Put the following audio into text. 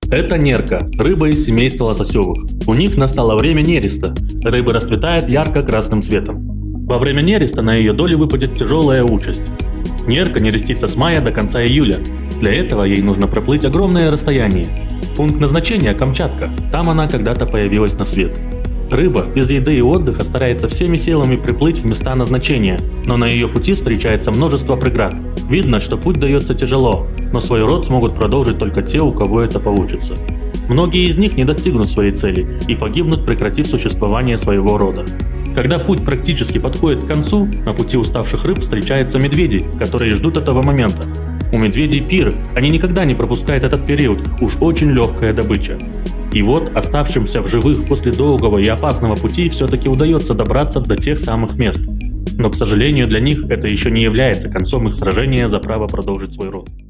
Это нерка, рыба из семейства лососевых. У них настало время нереста. Рыба расцветает ярко-красным цветом. Во время нереста на ее долю выпадет тяжелая участь. Нерка нерестится с мая до конца июля. Для этого ей нужно проплыть огромное расстояние. Пункт назначения – Камчатка. Там она когда-то появилась на свет. Рыба без еды и отдыха старается всеми силами приплыть в места назначения, но на ее пути встречается множество преград. Видно, что путь дается тяжело, но свой род смогут продолжить только те, у кого это получится. Многие из них не достигнут своей цели и погибнут, прекратив существование своего рода. Когда путь практически подходит к концу, на пути уставших рыб встречаются медведи, которые ждут этого момента. У медведей пир, они никогда не пропускают этот период, уж очень легкая добыча. И вот оставшимся в живых после долгого и опасного пути все-таки удается добраться до тех самых мест. Но, к сожалению, для них это еще не является концом их сражения за право продолжить свой род.